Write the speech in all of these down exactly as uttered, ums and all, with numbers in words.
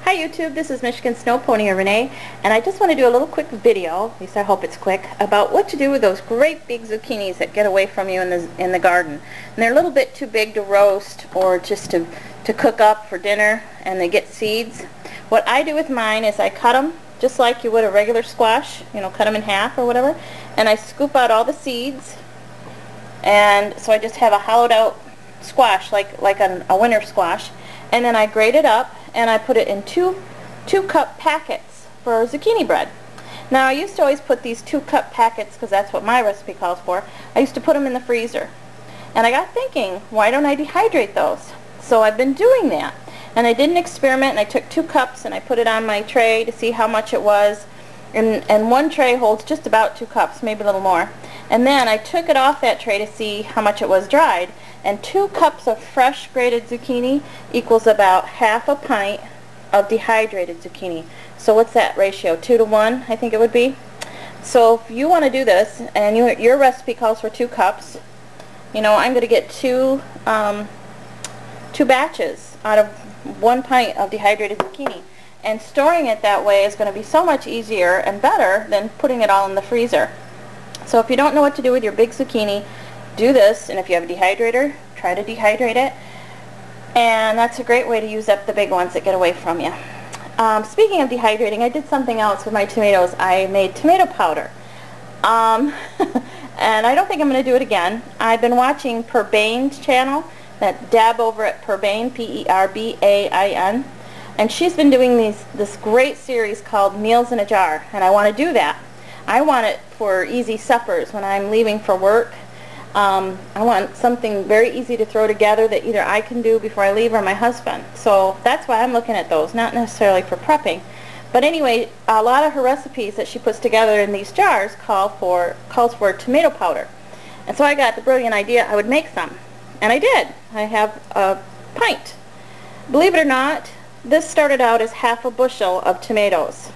Hi YouTube, this is Michigan Snow Pony or Renee, and I just want to do a little quick video, at least I hope it's quick, about what to do with those great big zucchinis that get away from you in the in the garden. And they're a little bit too big to roast or just to, to cook up for dinner, and they get seeds. What I do with mine is I cut them just like you would a regular squash, you know, cut them in half or whatever, and I scoop out all the seeds, and so I just have a hollowed out squash like, like an, a winter squash, and then I grate it up and I put it in two two cup packets for zucchini bread. Now I used to always put these two cup packets, because that's what my recipe calls for, I used to put them in the freezer. And I got thinking, why don't I dehydrate those? So I've been doing that. And I did an experiment, and I took two cups and I put it on my tray to see how much it was. And, and one tray holds just about two cups, maybe a little more. And then I took it off that tray to see how much it was dried. And two cups of fresh grated zucchini equals about half a pint of dehydrated zucchini. So what's that ratio? Two to one, I think it would be. So if you want to do this, and you, your recipe calls for two cups, you know, I'm going to get two, um, two batches out of one pint of dehydrated zucchini. And storing it that way is going to be so much easier and better than putting it all in the freezer. So if you don't know what to do with your big zucchini, do this, and if you have a dehydrator, try to dehydrate it. And that's a great way to use up the big ones that get away from you. Um, speaking of dehydrating, I did something else with my tomatoes. I made tomato powder. Um, and I don't think I'm going to do it again. I've been watching Perbain's channel, that Deb over at Perbain, P E R B A I N. And she's been doing these, this great series called Meals in a Jar, and I want to do that. I want it for easy suppers when I'm leaving for work. Um, I want something very easy to throw together that either I can do before I leave or my husband. So that's why I'm looking at those, not necessarily for prepping. But anyway, a lot of her recipes that she puts together in these jars call for, calls for tomato powder. And so I got the brilliant idea I would make some. And I did. I have a pint. Believe it or not, this started out as half a bushel of tomatoes.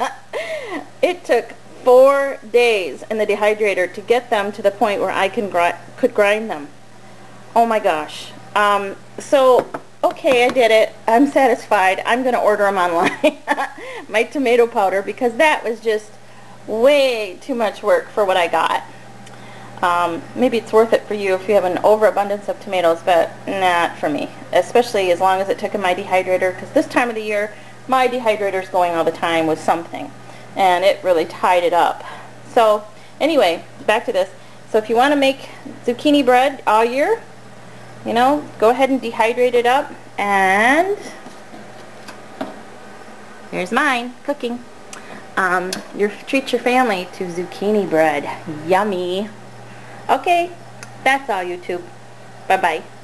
It took four days in the dehydrator to get them to the point where I can gri could grind them. Oh my gosh. Um, so, okay, I did it. I'm satisfied. I'm going to order them online. My tomato powder, because that was just way too much work for what I got. Um, maybe it's worth it for you if you have an overabundance of tomatoes, but not for me. Especially as long as it took in my dehydrator, because this time of the year, my dehydrator's going all the time with something. And it really tied it up. So anyway, back to this. So if you want to make zucchini bread all year, you know, go ahead and dehydrate it up. And here's mine cooking. Um, your, treat your family to zucchini bread. Yummy. Okay, that's all YouTube. Bye-bye.